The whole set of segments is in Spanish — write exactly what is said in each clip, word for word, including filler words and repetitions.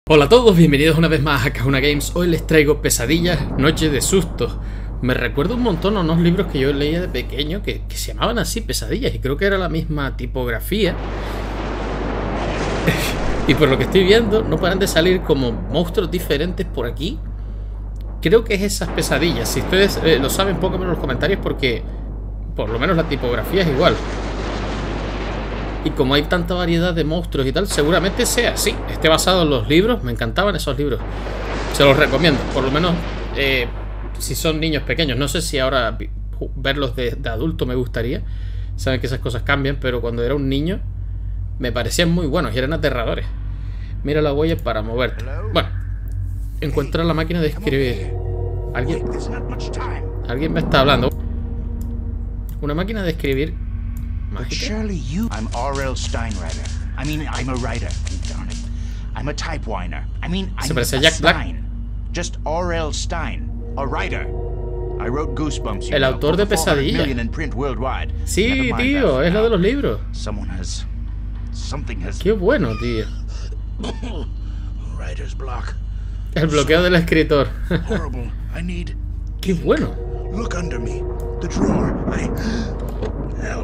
Hola a todos, bienvenidos una vez más a Kahuna Games. Hoy les traigo Pesadillas, Noches de Sustos. Me recuerda un montón a unos libros que yo leía de pequeño que, que se llamaban así, Pesadillas, y creo que era la misma tipografía. Y por lo que estoy viendo, no paran de salir como monstruos diferentes por aquí. Creo que es esas pesadillas. Si ustedes eh, lo saben, pónganme en los comentarios porque por lo menos la tipografía es igual. Y como hay tanta variedad de monstruos y tal, seguramente sea así. Esté basado en los libros. Me encantaban esos libros. Se los recomiendo. Por lo menos eh, si son niños pequeños. No sé si ahora verlos de, de adulto me gustaría. Saben que esas cosas cambian. Pero cuando era un niño me parecían muy buenos y eran aterradores. Mira la huella para moverte. Bueno, encuentra la máquina de escribir. ¿Alguien? Alguien me está hablando. Una máquina de escribir. But surely you... I'm R L Steinwriter. I mean, I'm a writer. Darn it. I'm a typewriter. I mean, I'm a Stein. Just R L Stein, a writer. I wrote Goosebumps. El autor de Pesadillas. Sí, tío, es lo de los libros. Someone has... Something has... Qué bueno, tío. Writer's block. El bloqueo del escritor. Horrible. I need... Qué bueno. Look under me. The drawer. I... Help.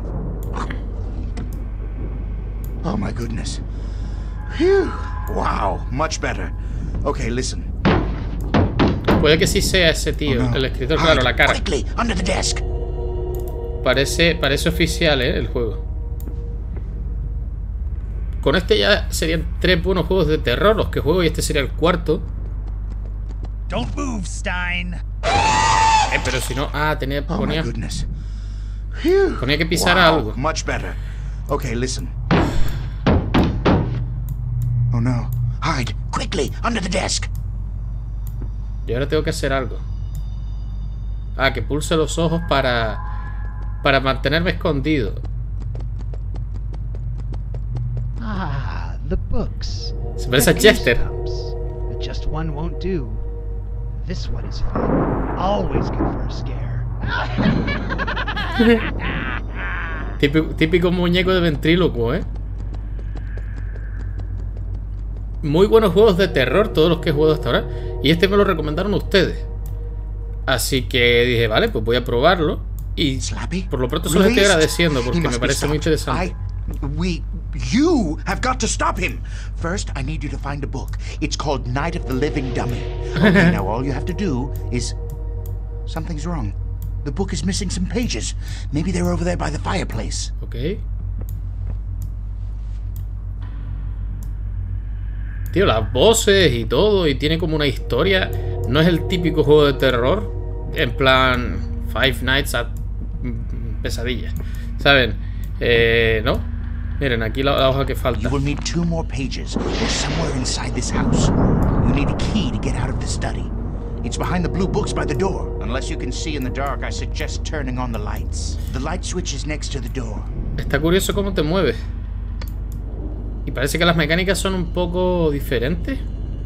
Oh my goodness. Phew. Wow, much better. Okay, listen. Puede que sí sea ese tío, oh, no. El escritor, claro, la cara. Quickly, under the desk. Parece, parece oficial, eh, el juego. Con este ya serían tres buenos juegos de terror los que juego y este sería el cuarto. Don't move, Stein. Eh, pero si no, ah, tenía ponía, oh my goodness. ponía que pisar wow, algo. Much better. Okay, listen. Oh no. Hide quickly under the desk. Y ahora tengo que hacer algo. Ah, que pulse los ojos para para mantenerme escondido. Ah, the books. Se parece a Chester. But just one won't do. This one is fun. Always good for a scare. típico, típico muñeco de ventrílocuo, ¿eh? Muy buenos juegos de terror, todos los que he jugado hasta ahora. Y este me lo recomendaron ustedes. Así que dije, vale, pues voy a probarlo. Y por lo pronto se los estoy agradeciendo porque me parece muy interesante. We, you have got to stop him. First, I need you to find a book. It's called Night of the Living Dummy. Okay, now all you have to do is... Something's wrong. The book is missing some pages. Maybe they're over there by the fireplace. Ok. Tío, las voces y todo, y tiene como una historia. No es el típico juego de terror en plan Five Nights at Pesadillas, ¿saben? Eh, ¿no? Miren, aquí la, la hoja que falta. You will need two more pages. They're somewhere inside this house. You need a key to get out of the study. It's behind the blue books by the door. Unless you can see in the dark, I suggest turning on the lights. The light switch is next to the door. Está curioso cómo te mueves. Y parece que las mecánicas son un poco diferentes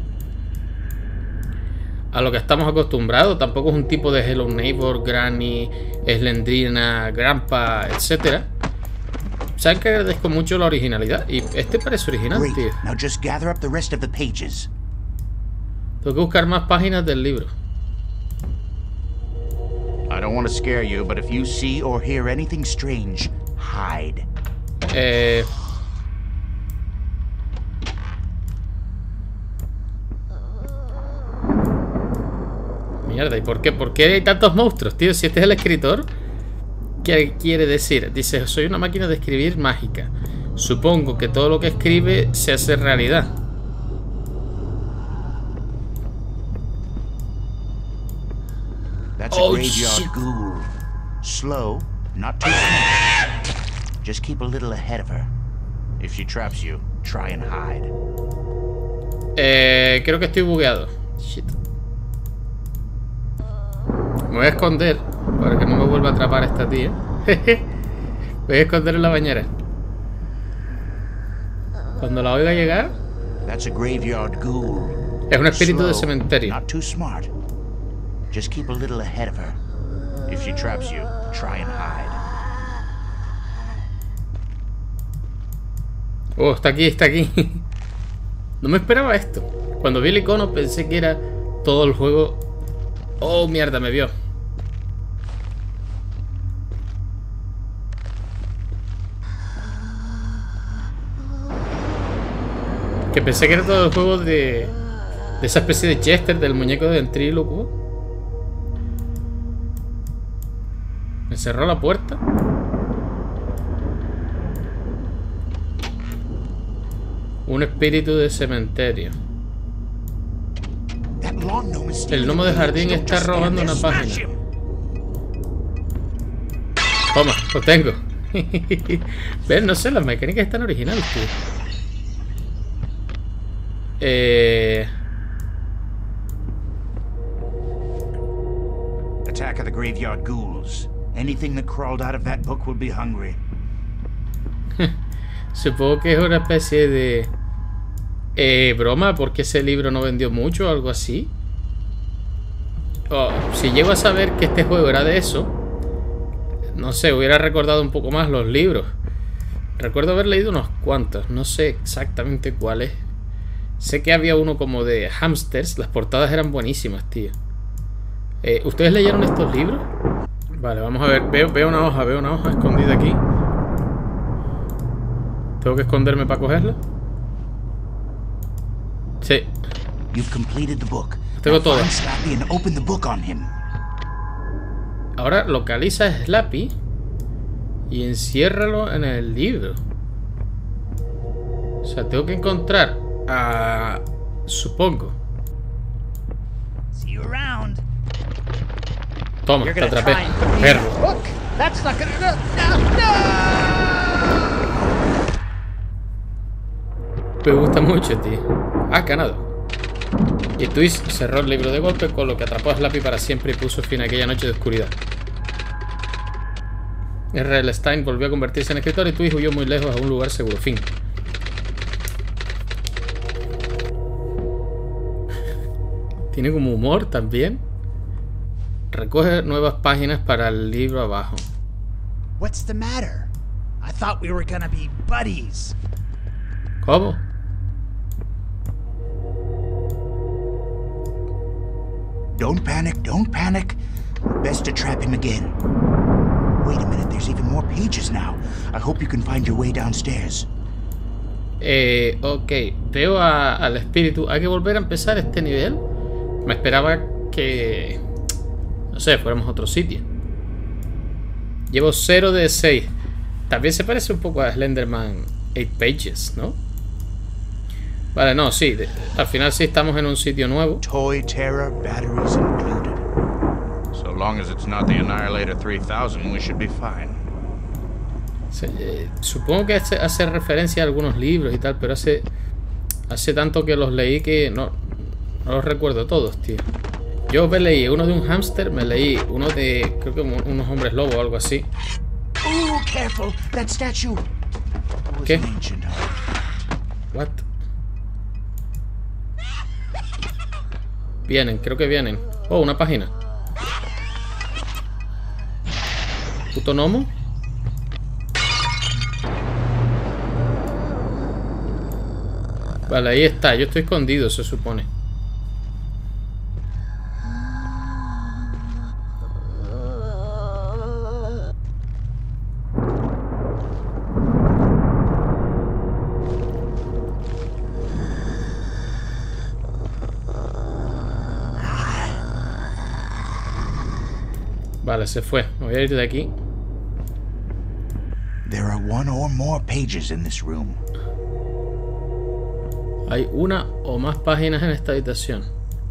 a lo que estamos acostumbrados. Tampoco es un tipo de Hello Neighbor, Granny, Slendrina, Grandpa, etcétera. Saben que agradezco mucho la originalidad. Y este parece original, tío. Now just gather up the rest of the pages. Tengo que buscar más páginas del libro. I don't want to scare you, but if you see or hear anything strange, hide. Eh... Mierda, ¿y por qué? ¿Por qué hay tantos monstruos, tío? Si este es el escritor, ¿qué quiere decir? Dice, soy una máquina de escribir mágica. Supongo que todo lo que escribe se hace realidad. That's a graveyard ghoul. Slow, not too fast. Just keep a little ahead of her. If she traps you, try and hide. Eh, creo que estoy bugueado. Shit. Me voy a esconder para que no me vuelva a atrapar esta tía. Voy a esconder en la bañera. Cuando la oiga llegar, That's a graveyard ghoul. Es un espíritu de cementerio. Not too smart. Just keep a little ahead of her. If she traps you, try and hide. Oh, está aquí, está aquí. No me esperaba esto. Cuando vi el icono pensé que era todo el juego. Oh, mierda, me vio. Que pensé que era todo el juego de... de esa especie de Chester, del muñeco de ventrílocuo. Me cerró la puerta. Un espíritu de cementerio. El gnomo de jardín está robando una página. Toma, lo tengo. ¿Ves? No sé, las mecánicas están originales, tío. Eh... Attack of the graveyard ghouls. Anything that crawled out of that book will be hungry. Supongo que es una especie de... Eh, broma, porque ese libro no vendió mucho o algo así. Oh, si llego a saber que este juego era de eso, no sé, hubiera recordado un poco más los libros. Recuerdo haber leído unos cuantos, no sé exactamente cuáles. Sé que había uno como de hamsters, las portadas eran buenísimas, tío. Eh, ¿Ustedes leyeron estos libros? Vale, vamos a ver, veo, veo una hoja, veo una hoja escondida aquí. ¿Tengo que esconderme para cogerla? Sí. Tengo todo. Ahora localiza a Slappy y enciérralo en el libro. O sea, tengo que encontrar a... supongo. Toma, te atrapé. Perro. Me gusta mucho, tío. Ah, ganado. Y Twist cerró el libro de golpe, con lo que atrapó a Slappy para siempre y puso fin a aquella noche de oscuridad. R L Stein volvió a convertirse en escritor y Twist huyó muy lejos a un lugar seguro. Fin. Tiene como humor también. Recoge nuevas páginas para el libro abajo. What's the matter? I thought we were gonna be buddies. ¿Cómo? Don't panic, don't panic. Best to trap him again. Wait a minute, there's even more pages now. I hope you can find your way downstairs. Eh, ok, veo a, al espíritu. Hay que volver a empezar este nivel. Me esperaba que... no sé, fuéramos a otro sitio. Llevo cero de seis. También se parece un poco a Slenderman eight pages, ¿no? Vale, no, sí. De, al final sí estamos en un sitio nuevo. Toy Terror batteries included. So long as it's not the Annihilator three thousand, we should be fine. Se, eh, supongo que hace, hace referencia a algunos libros y tal, pero hace hace tanto que los leí que no, no los recuerdo todos, tío. Yo me leí uno de un hámster, me leí uno de, creo que unos hombres lobo o algo así. Oh, careful, that statue. ¿Qué? What? Vienen, creo que vienen. Oh, una página. Puto gnomo. Vale, ahí está. Yo estoy escondido, se supone. Vale, se fue. Me voy a ir de aquí. There are one or more pages in this room. Hay una o más páginas en esta habitación.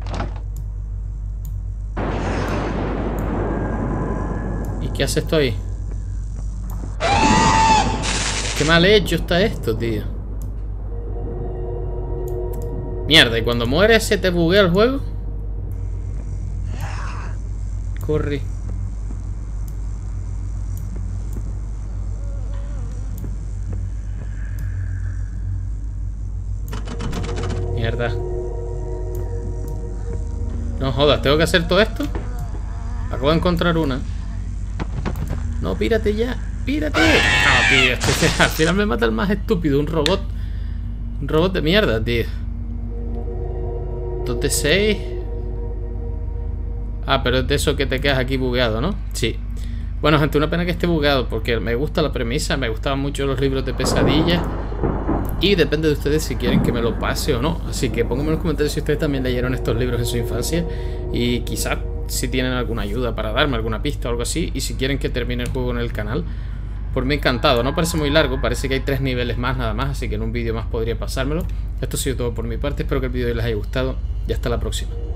¿Y qué hace esto ahí? Qué mal hecho está esto, tío. Mierda, ¿y cuando mueres se te buguea el juego? Corre. Mierda. No jodas, ¿tengo que hacer todo esto? Acabo de encontrar una. No, pírate ya. Pírate. No, tío, es que al final me mata el más estúpido. Un robot. Un robot de mierda, tío. dos de seis. Ah, pero es de eso que te quedas aquí bugueado, ¿no? Sí. Bueno, gente, una pena que esté bugueado, porque me gusta la premisa, me gustaban mucho los libros de pesadillas. Y depende de ustedes si quieren que me lo pase o no. Así que pónganme en los comentarios si ustedes también leyeron estos libros en su infancia. Y quizás si tienen alguna ayuda para darme, alguna pista o algo así. Y si quieren que termine el juego en el canal. Por mí encantado, no parece muy largo, parece que hay tres niveles más nada más, así que en un vídeo más podría pasármelo. Esto ha sido todo por mi parte, espero que el vídeo les haya gustado y hasta la próxima.